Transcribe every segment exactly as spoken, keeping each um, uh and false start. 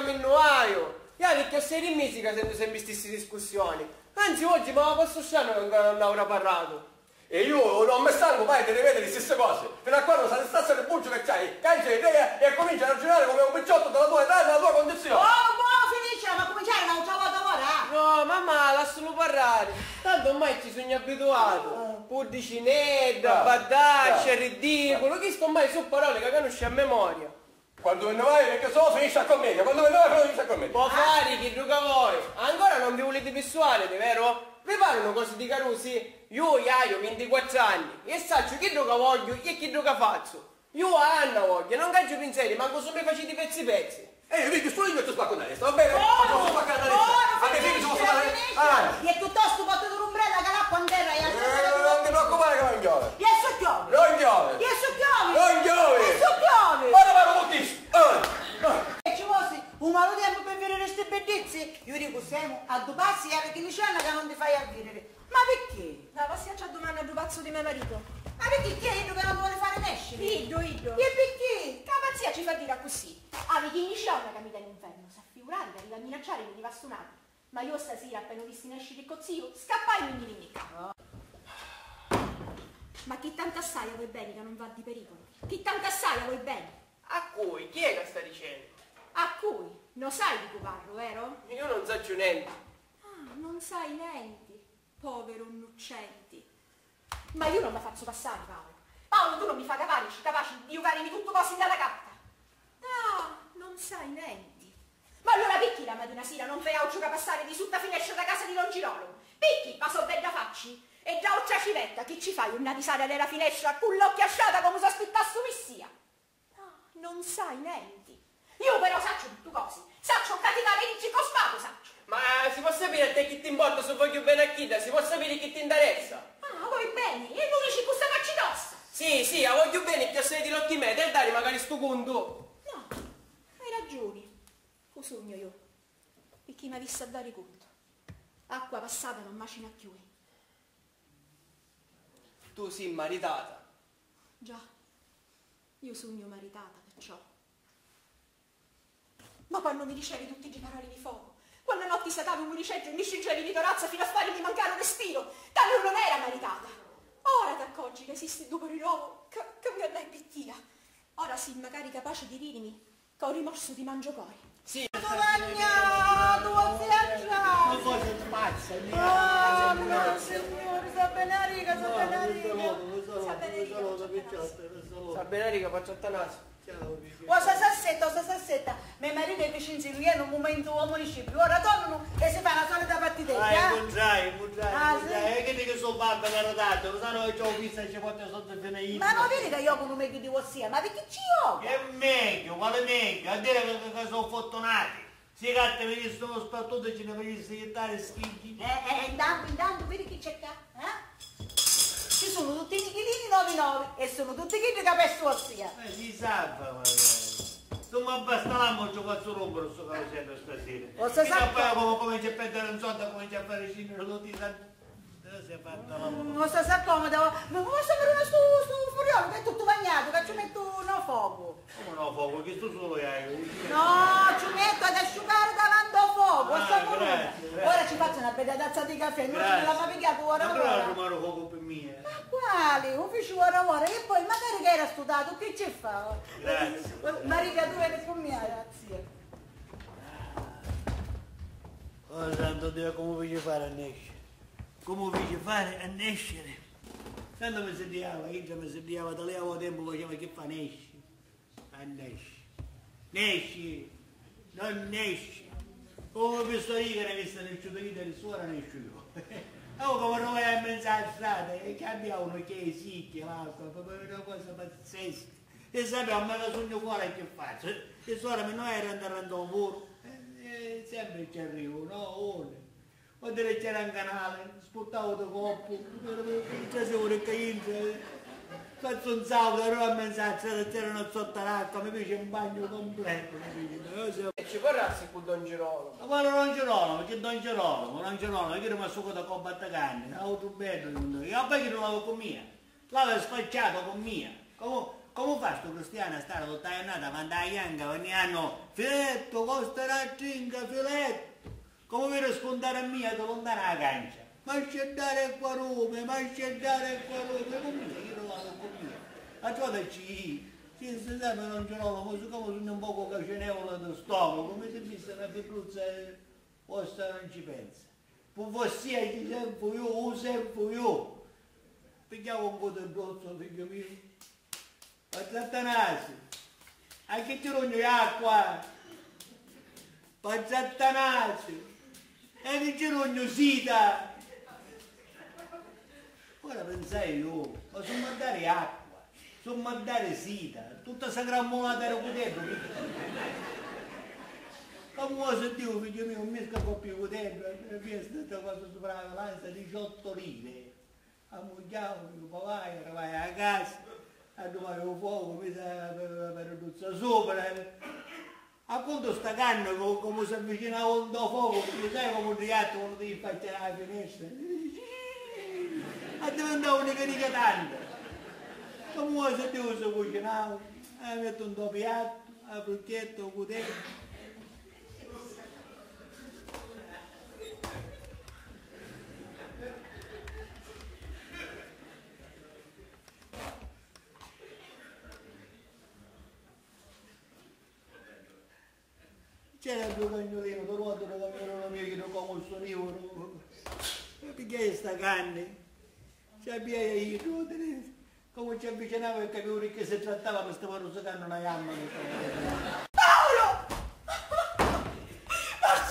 camminare. Io perché sei in musica sento sempre queste discussioni. Anzi, oggi ma posso stare che ancora non avrà parlato. E io non mi stanco mai di ripetere le stesse cose. Fino a quando stai stazza del buccio che c'hai, cambia idea e comincia a ragionare come un picciotto della tua età e della tua condizione. Oh, boh, finisce, ma cominciare un'altra volta ora? No, mamma, lascialo parlare. Tanto ormai ci sono abituato. Pur di cinedda, badaccia, ridicolo. Che sto mai su parole che conosci a memoria. Quando ve ne vai, perché solo finisce a commedia. Quando ve ne vai, finisce a commedia. Può fare chi gioca voi. Ancora non vi volete persuadere, vero? Vi parlano cose di Carusi? Io, io, ventiquattro anni. E saccio chi gioca voglio e chi gioca faccio. Io a Anna voglio, non caccio pensieri, manco sopra faciti pezzi pezzi. E io vedi, sto io ti spacco da destra, va bene? Oh, Posso spaccare da destra. A te figli sono stare. E piuttosto porto l'ombrella che l'acqua in terra e Eh, non ti preoccupare che non piove. E so piove. Non piove. E so piove. Non piove. E so piove. Ora vado moltissimo. E ci fosse un malo tempo per vedere queste bellezze? Io dico, siamo a due passi e alle quindici anni che non ti fai a vedere. Ma perché? La passiamo a domani a due pazzo di mio marito. Ma perché chi è io che non vuole fare nascere? Iddo, iddo. E perché? Che la pazzia ci fa dire così. Ah, perché quindici anni che mi dà l'inferno. Sa figurare che arriva a minacciare che mi va suonato. Ma io stasera, appena ho visto nascere il cozzio, scappai e mi rimicca. No. Ma chi tanta assai a voi bene che non va di pericolo? Chi tanta assai a voi bene? A cui? Chi è che sta dicendo? A cui? Non sai di cui parlo, vero? Io non so niente. Ah, non sai niente. Povero Nuccenti. Ma io non la faccio passare, Paolo. Paolo, tu non mi fai capace, capace di giocare tutto così dalla carta. No, non sai niente. Ma allora picchi la mattina sera non fai auto che passare di sotto finestra da casa di Longirolo. Picchi, ma so bella facci. E già occia civetta, chi ci fai una risata nella finestra con l'occhio asciata come se aspettasse messia? No, non sai niente. Io però saccio tutte cose. Saccio catinare il cico spago, saccio. Ma si può sapere a te chi ti importa se voglio bene a chi? Si può sapere chi ti interessa? Ah, vuoi bene? E non dici questa facci tosta? Sì, sì, a voglio bene che sei di lotti me, e dai magari sto conto. No, hai ragione. Lo sogno io. E chi mi ha visto a dare conto? Acqua passata non macina più. Tu sei maritata. Già, io sogno maritata, perciò. Ma quando mi ricevi tutti i parole di fuoco, quando notti satavi un riceggio e mi scingevi di corazza fino a farmi mancare un respiro, tanto non era maritata. Ora ti accorgi che esiste dopo di nuovo, che, che mi andai pittia. Ora sì, magari capace di dirmi che ho rimorso di mangiocori. Sì. Tovagna, tua fiaccia! Ma cosa ti pazza? Oh, mio signore, sa bene riga, sa bene riga. Sa bene riga, Sa bene riga, faccio a naso. Cosa sassetta, cosa sassetta? Mio marito è vicino di lui in un momento uomo municipio. Ora tornano e si fa la solita partitella. Vai, buongiorno, buongiorno. Ah, E che dico sono fatta per rodato? Non so, ci ho visto che ci porta sotto il finito. Ma non vedi che io con un meglio di ossia, ma perché ci ho? Che meglio, quale meglio? A dire che, che sono fortunati. Si gatte venissero uno spattuto e ce ne venissero gettare schigli. Eh, eh, intanto, intanto, vedi chi c'è qua? Eh? Ci sono tutti i nichilini nove nove e sono tutti chi che capiscono ossia. Ma si sa, magari. Non mi abbastavamo il giocato rombo, sto facendo stasera. Cosa e sa- poi come comincia a perdere un soldo, comincia a fare cinque tutti santi. Si è fatta la Non sta si accomoda, ma posso avere uno stu, stu furiolo che è tutto bagnato, che ci metto no fuoco. Come no, fuoco? Che tu solo hai? No, ci metto ad asciugare davanti al fuoco. Ah, sto grazie, grazie. Ora ci faccio una bella tazza di caffè, non ce la fa picchiato ora Ma però ora. trovare fuoco per me. Ma quale? Ufficio ora ora e poi magari che era studiato, che ci fa? Grazie. Marica, tu vedi con mia ragazzi. Oh santo Dio, come vi fare a nascere? Come vi fare a nascere? Quando mi sediava, io mi sediava, da lì avevo tempo, faceva che fa nasci. A nasci. Nasci, non nasci. Come ho visto io che ne avessi nasciuto io, da suora nasci io. Oh, come non vai a mezzo alla strada, e che abbiamo che è sì, che l'acqua, proprio una cosa pazzesca. E sappiamo, ma la sogno fuori che faccio? E suora mi non era andare a lavoro. E sempre ci arrivo, no? Ora. O dire c'era un canale, sputtavo da coppo, c'è sempre che entra. Faccio un sabato, ero a mezz'altra, c'erano sotto l'acqua, mi fece un bagno completo. E ci vorrà con Don Girolamo. Ma quello non Girolamo, che Don Girolamo, non Girolamo, io ero rimasto con la coppa da carne, avevo bello, io poi che non l'avevo con mia, l'avevo spacciato con mia, come, Come fa sto cristiano a stare tutta la giornata davanti alla Ianca ogni anno filetto, costa la cinga, filetto? Come per spuntare a mia da lontana la cancia? Ma scendere qua Rome, ma scendere qua Rome, come io non vado con me. A ciò ci si sa ma non ce l'ho, ma siccome sono un poco cacenevole dello stomaco, come se visse una piccoluzza vostra non ci pensa. Poi fossi ci sempre io, sempre io. Pigliamo un po' di brozzo, figlio mio. Pazzatanasi, anche ti rogno acqua. Pazzatanasi, e ti rogno sita. Ora pensai io, ma sono mandare acqua, sono mandare sita, tutta questa grammonata era cudetto. Come sentivo, figlio mio, non mi scappo più cudetto, e via stata cosa sopra la balanza, diciotto lire. Ammugliavo, mio papà, eravamo a casa, a domani il fuoco, mi sa per tuzza sopra. A conto sta canna, come si avvicinava un do fuoco, mi sai come un riatto quando devi facciare la finestra. A diventare una carica tanta. Come se devo si cucinava, metto un do piatto, a frucchetto, un cutetto. C'era il tuo cagnolino, tu ruoto il cagnolino mio che non come suonivo, pigliai sta canne, ci abbiai io, come ci avvicinavo e capivo di che si trattava, mi stavo rosicando una gamma. Paolo! Ma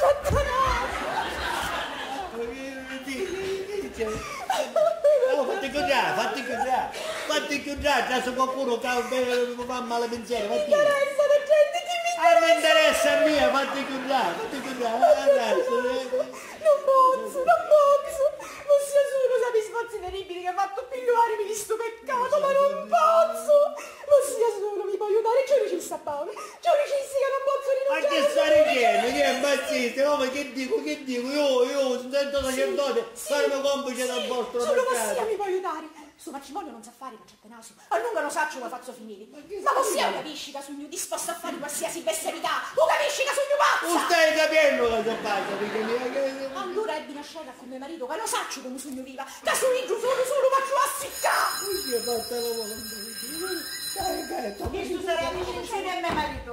Oh, fatti chiudere, fatti chiudere, fatti chiudere, già se qualcuno che fa male pensiero, fatti chiudere. Ah, mi interessa a mia, fatti chiudere, fatti chiudere, adesso. Non posso, non posso! Non sia solo, sa mi sforzi terribili che ha fatto pigliarmi di sto peccato, ma non posso! Non sia solo, mi può aiutare, giuro ci sta Paolo, giuro ci sia che non posso rinunciare. Ma che stai dicendo? Che è impazzito? No, ma che dico, che dico? Io, io, sento sacerdote, farmi complice dal vostro Solo peccato. Mossia mi può aiutare. Sto matrimonio non sa fare, faccia Tenasio. A lungo non saccio come faccio finire. Ma Mossia capisci che sogno disposto a fare qualsiasi bestialità. Tu capisci che sogno pazza? Non stai capendo cosa passa, perché mi... Allora ebbi una scena con mio marito che lo saccio come sogno viva. Che sono giù solo solo faccio a siccare. Io ho fatto la volontà. Dai, gatto. Che tu sarai amici insieme a mio marito.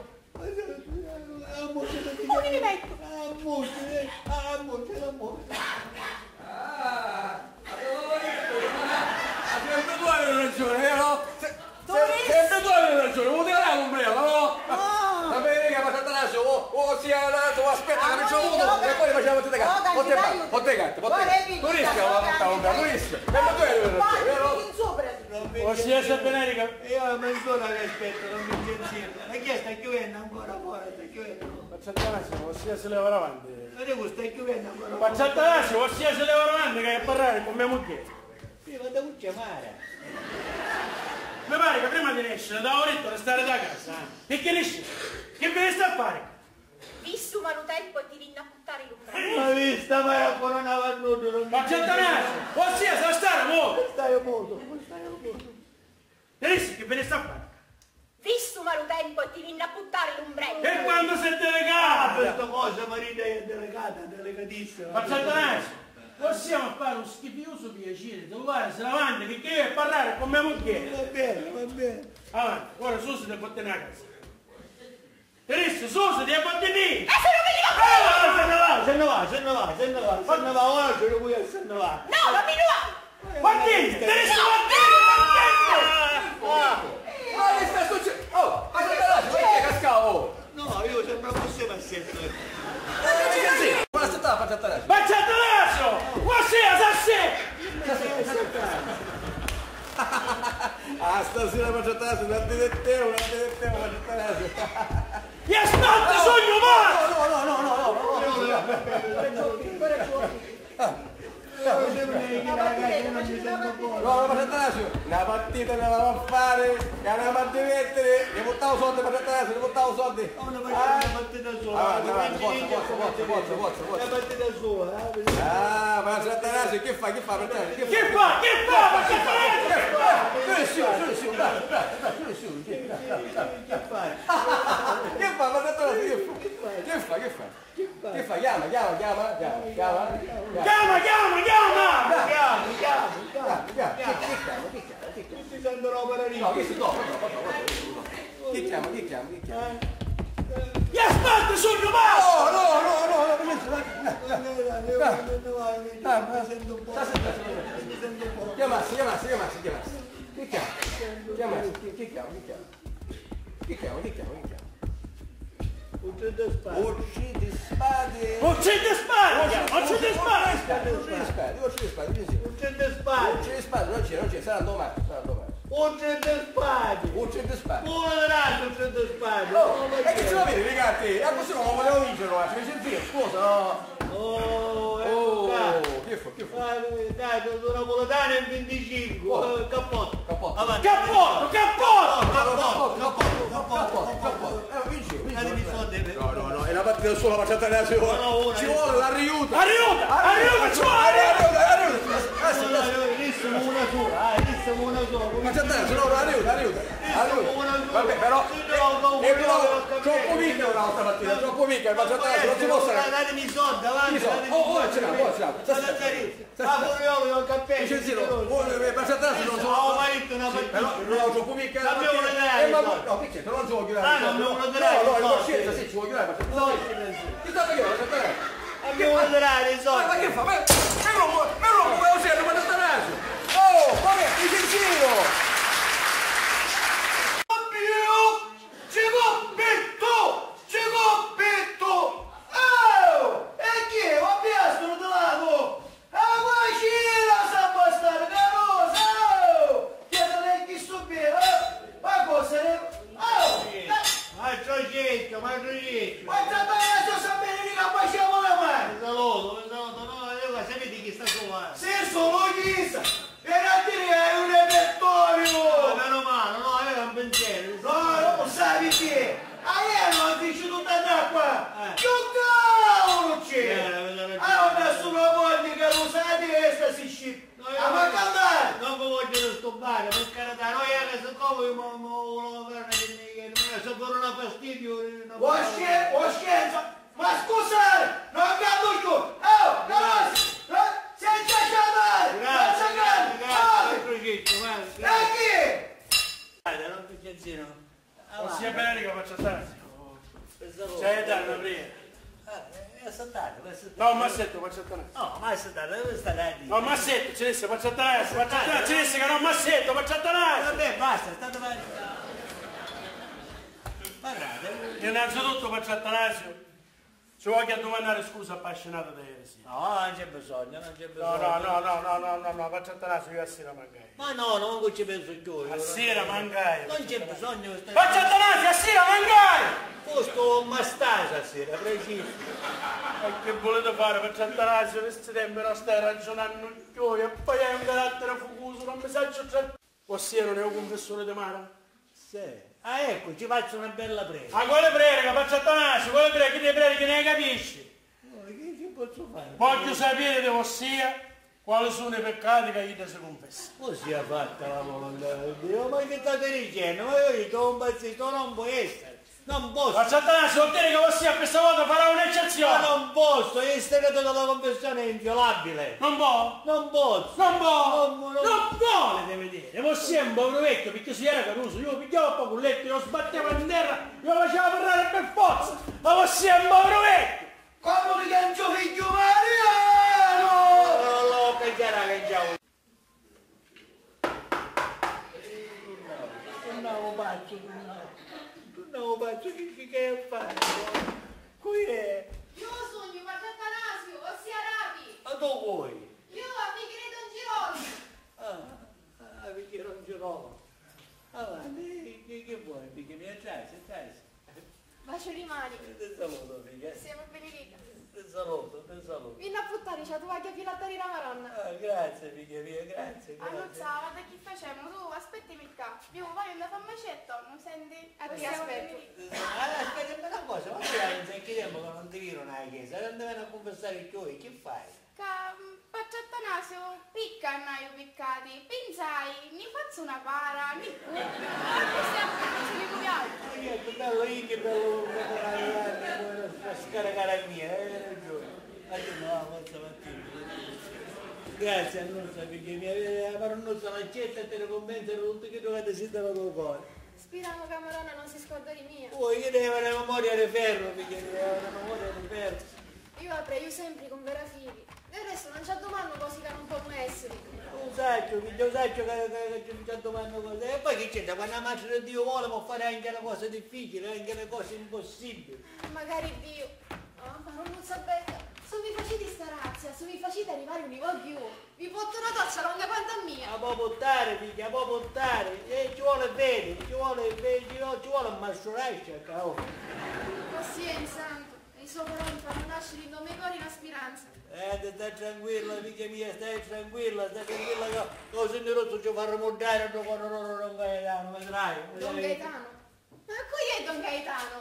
Come mi metto? Amore, amore, amore. Ah, sempre tu avevi ragione, vero? Sempre tu avevi ragione, vuoi tirare l'ombrello, no? Va bene che faccio Atanasio, o sia andato, aspetta che mi c'ho avuto, e poi facciamo tutte le carte. Potte carte, potte carte, potte carte. Tu rischia la porta l'ombrello, tu rischia. Sempre tu avevi ragione, vero? O sia Benerica, io la mezz'ora che aspetto, non mi incensino. Ma chi sta chiudendo ancora fuori, sta chiudendo? Faccia Atanasio, ossia se leva avanti. Ma tu stai chiudendo ancora fuori? Faccia Atanasio, ossia se leva avanti che è a parlare con mia moglie. Io vado a chiamare. Mi pare che prima di nascere da oretto restare da casa. E che nasce? Che ve ne sta a fare? Visto umano tempo e ti vinna a buttare l'ombrello. Ma vista, ma ancora non avanti, non Faccia Atanasio, ossia se stare mo. stai molto, stai molto. E nasce che ve ne sta a fare? Visto umano tempo e ti vinna a buttare l'ombrello. E quando sei Ah, delegata? questa cosa Marina è delegata, delicatissima. Faccia Atanasio, possiamo fare un schifioso piacere, trovarsi davanti che io e parlare con mia moglie. Va bene, va bene. Avanti, ora su se ne porti a casa. Teresa, su se ne porti lì. E se non mi dico Se ne va, se ne va, se ne va, se ne va, se ne va, ora ce lo vuoi, se ne va. no, ma mi va. Martini, Teresa Martini, Martini! Ma che sta succedendo? Oh, ma che Atanasio, ma che cascavo? No, io sembra fosse passetto. Ma aspettava, faccia Atanasio. Faccia Atanasio! Ossia, sa Ah, stasera faccio Atanasio, una detetteo, una detetteo, faccio Atanasio. E ascolta, sogno va! No, no, no, no, no, no. No, ma Atanasio, una partita ne andavamo a fare, che andavamo a divertere, ne portavo soldi per Atanasio, ne portavo soldi. Una partita sola. Avanti, avanti, forza, forza, forza, forza, forza, Una forza. partita sola. Ah, ma c'è Atanasio, che fa, che fa per Atanasio? Che fa? Che fa? Faccia Atanasio! Su, su, su, dai, dai, dai, su, su, chiama, chiama, chiama, chiama, chiama. Chiama, chiama, chiama! Chiama, chiama, chiama. Chiama, chiama, chi chiama, chi chiama, chi chiama? Ti sentono per lì. No, chi si dopo, dopo, dopo. Chi chiama, chi chiama, chi chiama? Gli aspetta sul ma! No, no, no, no, no, Mi sento un po'. Mi sento un po'. chiamassi, chiamassi, chiamassi, chiamassi. Chi chiama? Chiamassi, chi, chi chiama, chi chiama? Chi chiama, chi chiama, chi chiama? Uccide spade. Uccidi spade. Uccide spade! Uccide spade! Uccidi spade, uccidi spade, uccidi spade. Uccide spade. Uccidi spade, non c'è, non c'è, sarà domani, sarà domani. Uccide spade. Uccidi spade. Moderato uccide spade. Oh, e che ce lo vedi, ragazzi? A questo non lo volevo vincere, ma ci dice zio, scusa, no? Oh, è Oh, un cazzo. che fa, che fa? Dai, dai, sono napoletano in venticinque. Oh. Cappotto. Cappotto. Avanti. Cappotto, cappotto! Cappotto, cappotto, Cappotto, cappotto. Eh, vinci, vinci. Datemi i soldi. No, no, no, è una partita solo, ma c'è ci No, no, vuole. una, Ci eh. vuole l'arriuta. Aiuta! Aiuta! Ci vuole! Arriuta, arriuta. Adesso, adesso. Lì siamo una sola, eh, lì siamo una sola. Ma c'è te, no, arriuta, arriuta. Arriuta. Vabbè, però. E però, troppo mica una volta mattina, troppo mica, ma c'è te, non si può stare. Datemi i soldi, avanti. Oh, oh, ce l'ha, oh, ce l'ha. Ma Furiolo, io ho capito. Dice zio, ma c'è te, non so. Ho marito una Però partita. no, troppo mica. Abbiamo le idee, Eh, ma no. no, perché te non giochi là? Ah, non abbiamo le idee, No, no, no, in coscienza sì, ci vuoi chiudere, ma No, ti sta io, c'è te. abbiamo le idee, i Ma soldi. che fa? Ma me lo puoi, me lo puoi usare, ma sta naso. Oh, vabbè, ti sei giro. Ma che Ma Zatanasio sapere che facciamo la mano! saluto, saluto, no, io sapete chi sta qua? Se sono Chisa! Era a dire che è un repertorio! Meno male, no, io ho un pensiero. No, non sai che! A io non dici tutta d'acqua! Eh. Che cavolo c'è! Eh, avete ragione. Ah, ho messo una voglia che lo sa di questa si scippa! No, io Ah, ma caldare! non vi voglio disturbare, per carità, no, io che siccome io mi volevo fare una dignità, se per una fastidio... O scienza, o scienza! Ma scusate! Non cado più! Oh, Carlos! Senza chiamare! Grazie, Senza grazie, chiamare! grazie, Crociccio, E grazie. chi? Guarda, non più genzino. Non sia bene che faccia tanto. Pensavo... C'hai da una prima. È saltato, è saltato. No, Massetto, faccia tanto. No, ma è saltato, dove sta la No, Massetto, ci disse, faccia tanto, faccia tanto, ci disse che non Massetto, faccia tanto. Vabbè, basta, è stato male. Guardate. Innanzitutto faccia Atanasio, ci voglio domandare scusa appassionato di ieri sera. No, non c'è bisogno, non c'è No, bisogno. no, no, no, no, no, no, no, faccia Atanasio, io a sera mangai. Ma no, non ci penso più. A sera mangai. Non c'è bisogno di Faccia Atanasio, a sera mangai! Posto ma sta stasera, preciso. Ma che volete fare? Faccia Atanasio, questo tempo non stai ragionando più e poi hai un carattere fucoso, non mi sai c'è... Ossia non è un confessore di mano? Sì. Ah, ecco, ci faccio una bella prega. Ma quale prega? Faccia Atanasio, quale prega? Chi ti prega che ne capisci? No, che, che posso fare? Voglio sapere di ossia quali sono i peccati che io si confessa. Così ha fatta la volontà di Dio, ma che state dicendo? Ma io dico un pazzito, non può essere. Non posso. Faccia Atanasio, vuol dire che ossia questa volta farà Ma un'eccezione. non posso, il segreto della confessione è inviolabile. Non può? Non posso. Non può? Non- non- Non vuole, deve dire. Ossia è un povero vecchio, perché si era caruso. Io pigliavo poco un letto, io sbattevo in terra, io facevo parlare per forza. Ma ossia è un povero vecchio. Come ti chiami tuo figlio Mariano? Non l'ho pensato che già... Non faccio, non faccio, che che fare? Qui è... Io sogno Padre Atanasio, ossia Rapi. Ma tu vuoi? Io abbicherei Don Girolamo. Ah, ah, perché non ce l'ho. Avanti, che, che vuoi? Perché mi attrasi, attrasi. Bacio di mani. Ti saluto, figlio. Siamo benedetta. Ti saluto, ti saluto. Vieni a buttare, c'è tu anche filattare la maronna. Ah, grazie, figlia mia, grazie, Ah, non grazie. sa, guarda che facciamo, tu aspettami qua. Io vai andare a macetto, non senti? A te Siamo aspetto. benedetta. Ah, aspetta una cosa, ma tu hai un sacco di tempo che non ti viro nella chiesa, non devono confessare i tuoi, che fai? Padre Atanasio, picca a noi piccati. Pensai, mi faccio una para, mi cucco. E sempre così mi copiamo. Ma che bello, io che bello, bello, bello, bello, bello, scaricare a mia, hai ragione. Andiamo, va, forza mattina. Grazie, Annuzza, perché mi aveva la Annuzza una cetta e te ne convincere tutti che dovete essere col cuore. Speriamo che Maronna non si scorda di mia. Poi che deve avere la memoria di ferro, perché deve avere la memoria di ferro. Io la prego sempre con vera figli. Del resto non c'è domanda così che non può essere. Un sacco, figlio, un sacco che, che, che non ci domando cose. E poi che c'è, quando la madre di Dio vuole può fare anche le cose difficili, anche le cose impossibili. Magari Dio. Oh, ma non sa bene. Se mi facete sta razza, se mi facete arrivare un livello più, vi porto una doccia lunga quanto a mia. La può portare, figlia, la può portare. E ci vuole bene, ci vuole bene, ci vuole, ci vuole un mascioraccia, cavolo. Pazienza, santo. I suoi paroli fanno nascere in nome cuore una speranza. Eh, stai tranquilla, figlia mia, stai tranquilla, stai tranquilla che cose di rosso ci faremo montare dopo Don Gaetano, vedrai. Don Gaetano? Ma qui è Don Gaetano?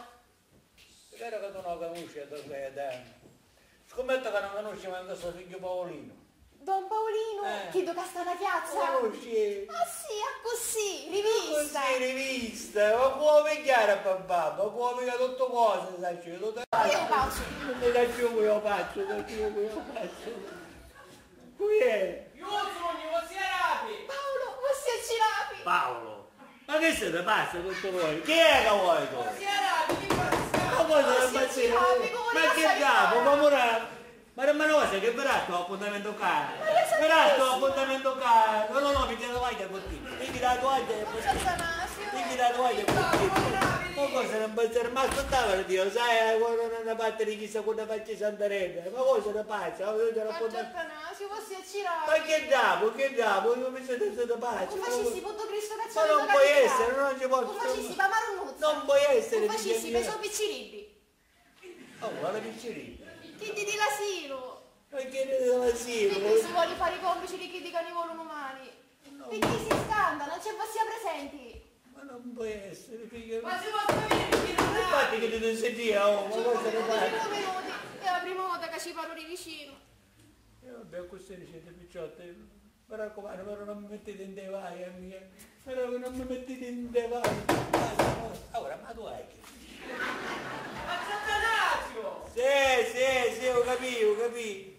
È vero che tu non conosci Don Gaetano. Scommetto che non conosci manco questo figlio Paolino. Don Paolino? Eh. Chi tocca sta una piazza? Conosci? Ah sì, a così, rivista. Così, rivista, ma può pigliare a papà, ma può pigliare tutto cosa, sai, tutto... Io pazzo. Non mi dai più io pazzo, non più io pazzo. Qui è? Io sogno, non si arabi! Paolo, non si accirapi. Paolo. Ma che siete pazzi tutto voi? Chi è che vuoi tu? Non si arabi, che Ma poi sono impazzito. Ma che capo, ma ora... Ma non me lo sai che verrà sto appuntamento caro? Verrà sto appuntamento caro? No, no, no, mi tiene la bottino. Digli la toaglia e bottino. Digli la toaglia e bottino. Ma cosa non può essere? Ma aspettava Dio, sai, quando non parte di chissà quando faccio Santarena. Ma cosa ne pazza? Atanasio, non si accirapi. Ma che dopo, che dopo? Io mi siete stato pazzo. Non facessi punto Cristo Ma cazzo. non puoi essere, non ci Non facessi posso... pa maronnuzza. Non puoi essere, Non figlia facessi mia. per so piccirilli. Oh, guarda piccerino. Chi ti di l'asilo? Ma che ne dell'asilo? Perché si vuole fare i complici di chi dicono i volano umani? Perché si scanda, non c'è sia presenti. Ma non può essere, figlio. Ma si possono venire qui non Infatti che ti devo sentire, oh, ma Ci cosa ne fai? sono venuti. È la prima volta che ci parlo di vicino. E vabbè, queste ricette picciotte, mi raccomando, però non mi mettete in dei vai, a mia. Però non mi mettete in dei vai. Ora, ma tu hai che? Ma Sant'Anasio! Sì, sì, sì, ho capito, ho capito.